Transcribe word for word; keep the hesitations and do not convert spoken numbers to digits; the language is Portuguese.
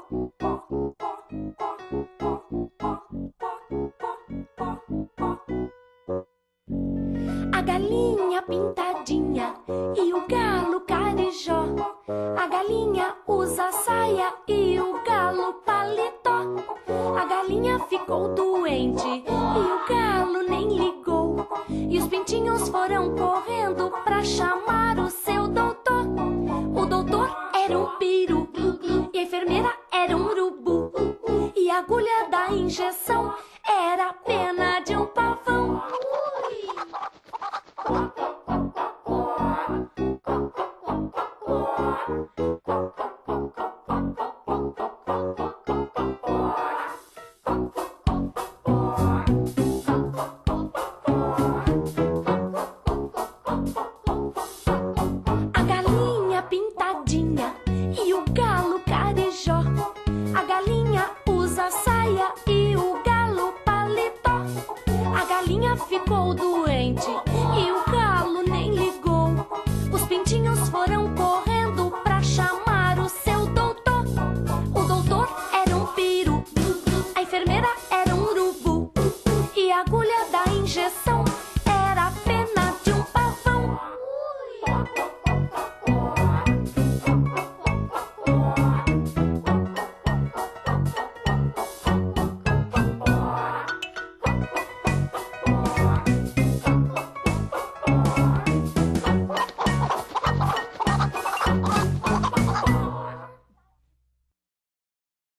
A galinha pintadinha e o galo carijó. A galinha usa saia e o galo paletó. A galinha ficou doente e o galo nem ligou. E os pintinhos foram correndo pra chamar o seu doutor. O doutor era um peru e a enfermeira era um urubu. E a agulha da injeção era a pena de um pavão.